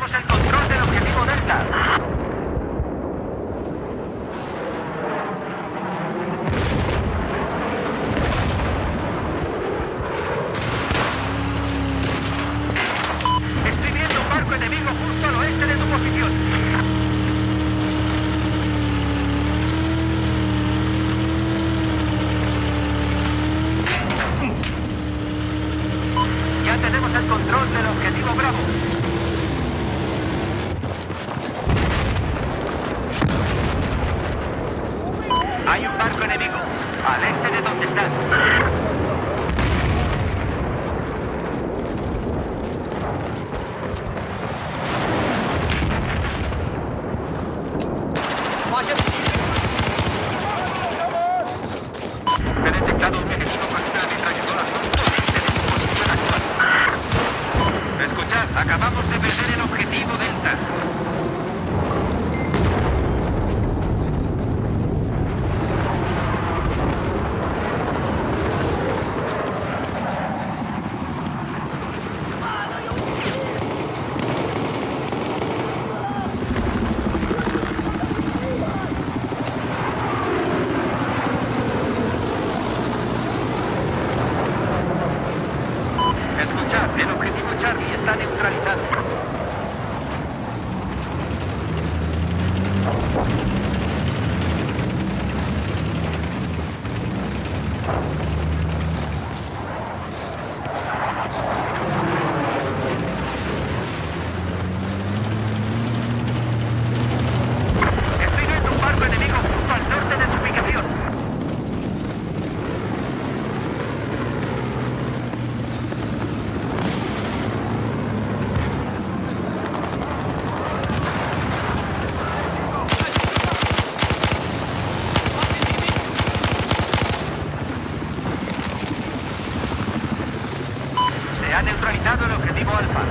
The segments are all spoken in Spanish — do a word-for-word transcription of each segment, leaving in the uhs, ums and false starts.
tenemos el control del objetivo Delta. Estoy viendo un barco enemigo justo al oeste de tu posición. Ya tenemos el control del objetivo Bravo. Hay un barco enemigo, al este de donde estás. He detectado un enemigo con una ametralladora justo al este de tu posición actual. Escuchad, acabamos de perder el objetivo Delta. Escuchad, el objetivo Charlie está neutralizado. Estoy viendo un barco enemigo justo al norte de tu ubicación. Se ha neutralizado el objetivo Alfa.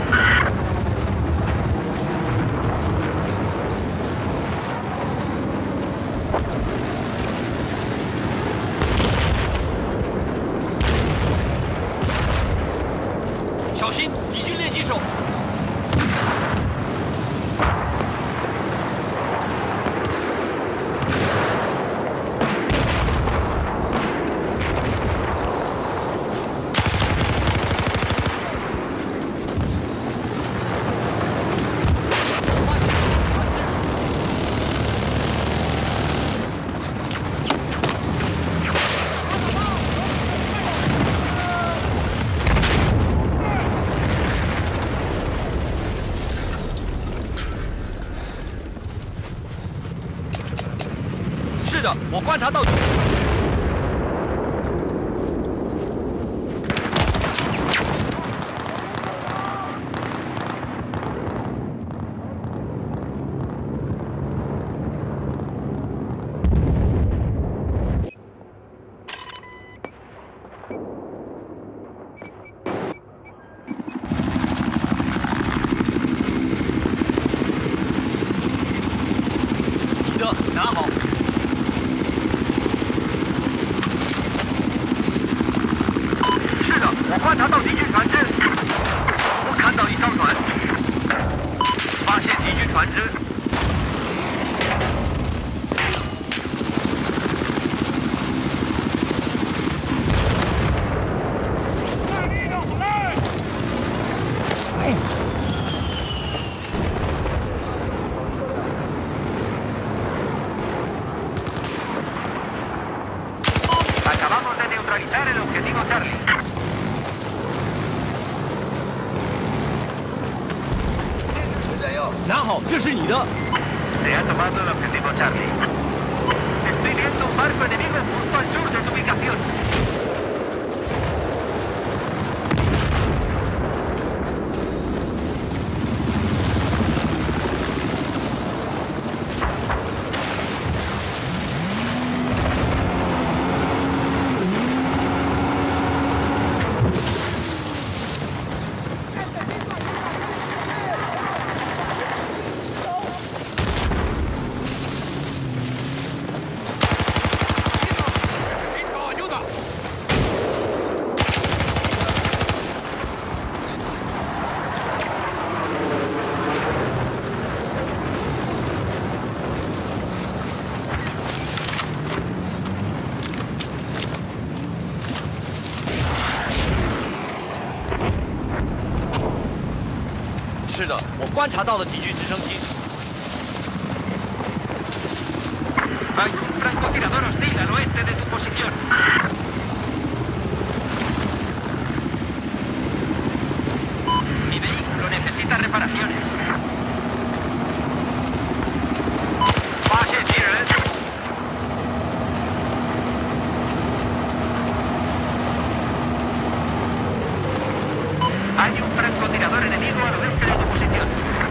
是的，我观察到你。你的，拿好。 我观察到敌军船只，我看到一艘船，发现敌军船只。Acabamos de neutralizar el objetivo Charlie. Se ha tomado el objetivo Charlie. Estoy viendo un barco enemigo justo al sur de tu ubicación. 是的，我观察到了敌军直升机。 Hay un francotirador hostil al oeste de tu posición. Mi vehículo necesita reparaciones. Baje, Tyrell. Hay un francotirador enemigo al oeste de tu posición.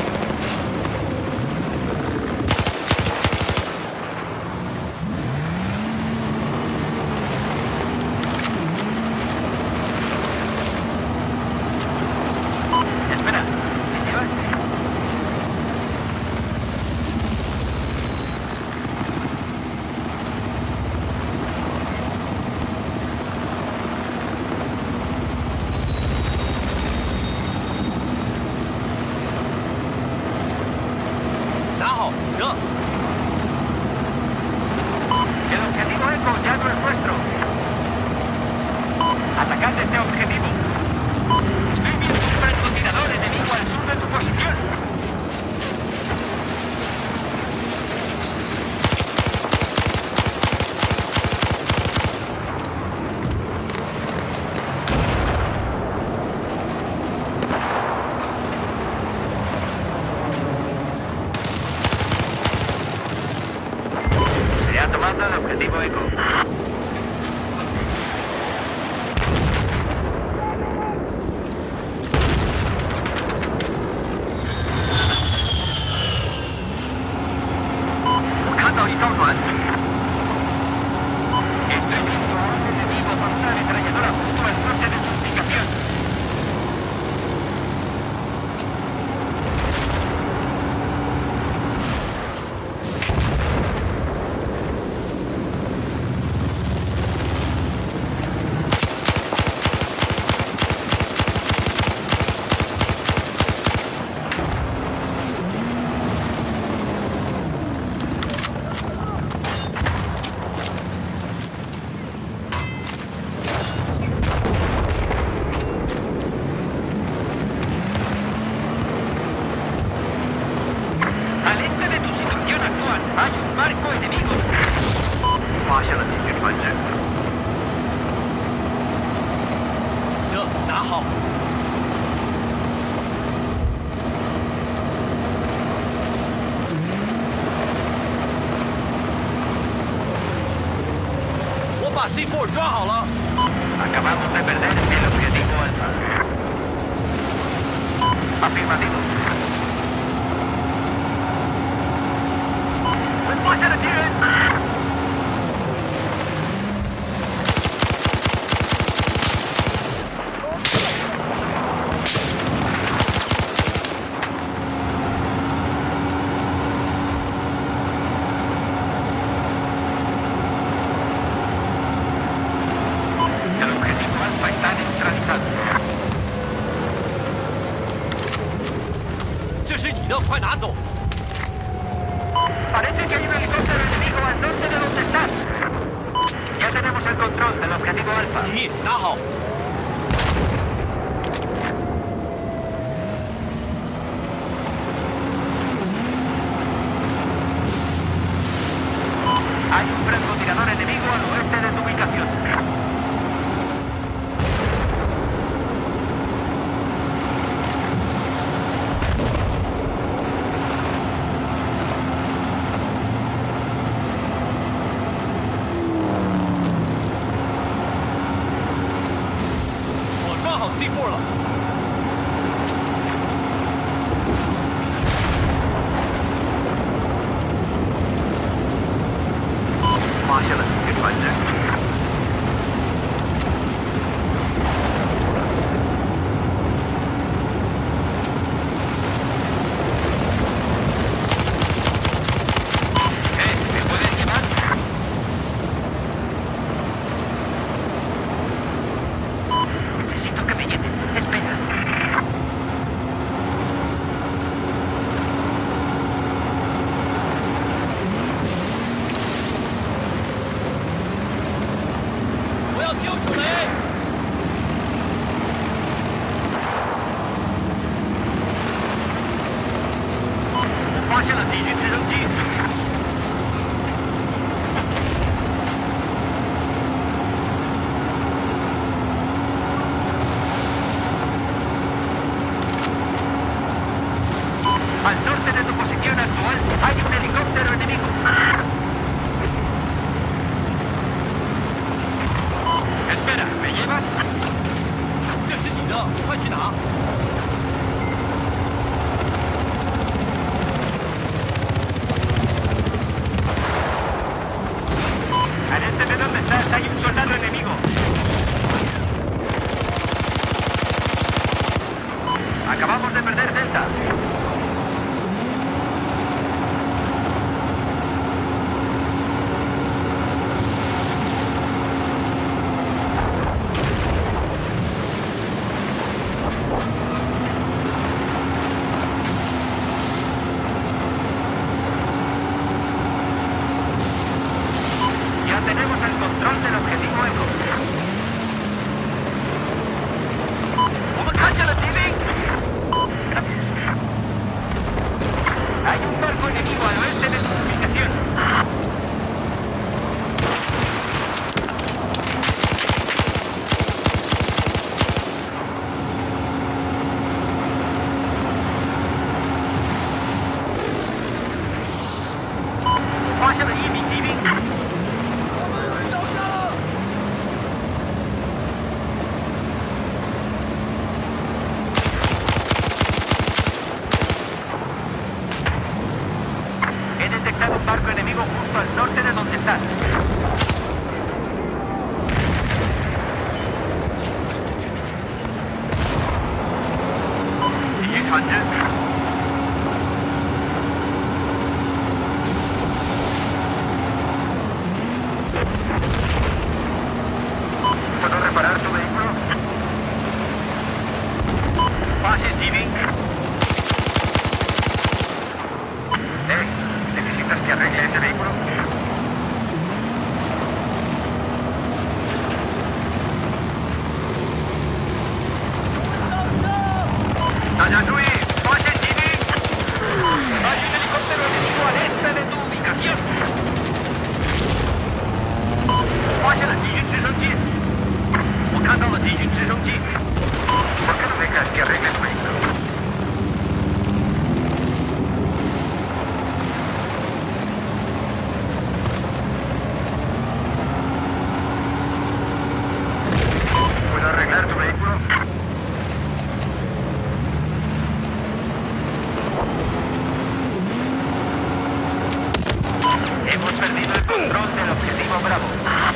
Espera, ¿me llevas? El objetivo Eco ya no es nuestro. Atacad este objetivo. Estoy viendo un francotirador enemigo al sur de tu posición. Se ha tomado el objetivo Eco. Estoy viendo a un enemigo con una ametralladora justo al norte de tu ubicación. Al este de tu situación actual hay un barco enemigo. 发现了敌军船只。 这拿好。我把 C 四 抓好了。 Acabamos de perder el objetivo Alfa. Afirmativo. ¡Después de Tyrell! El objetivo Alfa está neutralizado. 这是你的，快拿走！ Parece que hay un helicóptero enemigo al norte de donde estás. Ya tenemos el control del objetivo Alfa. 你拿好。 Hay un francotirador enemigo al oeste de tu ubicación. C 四 了。 发现了敌军船只。 Eh, ¿me puedes llevar? Necesito que me lleven. Espera. 去拿。 Al este de donde estás hay un soldado enemigo. Acabamos de perder Delta. Ya tenemos el control del objetivo Eco. Gracias. Hay un barco enemigo al oeste de su ubicación. Pasa de allí, Stevie. He detectado un barco enemigo justo al norte de donde estás. ¿Puedo reparar tu vehículo? Pase, Stevie. Eh, ¿necesitas que arregle ese vehículo? ¡Tayasui! ¡Pase, Stevie! ¡Hay un helicóptero enemigo al este de tu ubicación! ¡Pase la敌军直升机! 我看到了敌军直升机。¿Por qué no dejas que arregle tu vehículo? ¿Puedo arreglar tu vehículo? Hemos perdido el control del objetivo Bravo.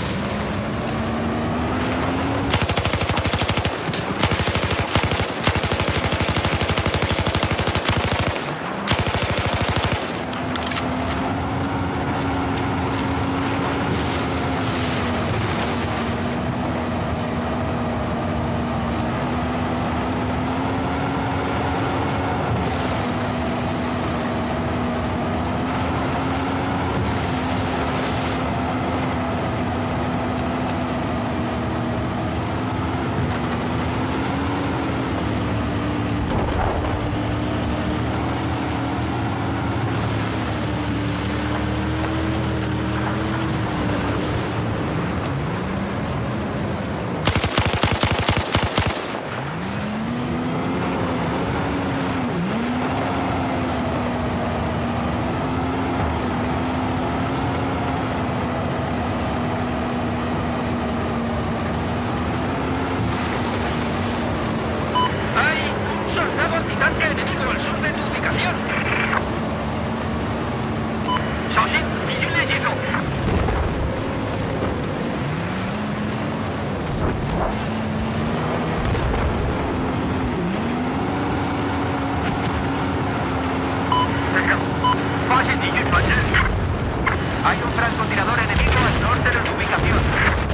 Gigante enemigo al sur de tu ubicación. ¡Shoshin! ¡Visible hielo! ¡Fase Digit! Hay un francotirador enemigo al norte de tu ubicación.